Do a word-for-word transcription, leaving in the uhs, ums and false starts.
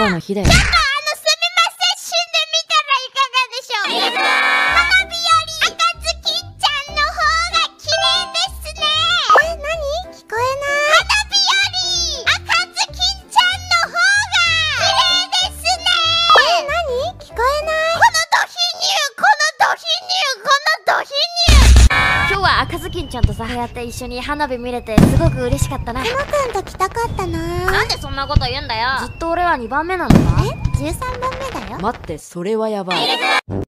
日の日だよ。 ちょっとあのすみません、死んでみたらいかがでしょう。花火より赤ずきんちゃんの方が綺麗ですね。え、なに？聞こえない。花火より赤ずきんちゃんの方が綺麗ですね。え、なに？聞こえない。このド貧乳、このド貧乳、このド貧乳。 今日は赤ずきんちゃんとさ、やって一緒に花火見れてすごく嬉しかったな。 くまくんと来たかったな。 なんでそんなこと言うんだよ。ずっと俺はにばんめなのか。 え、じゅうさんばんめだよ。 待って、それはやばい。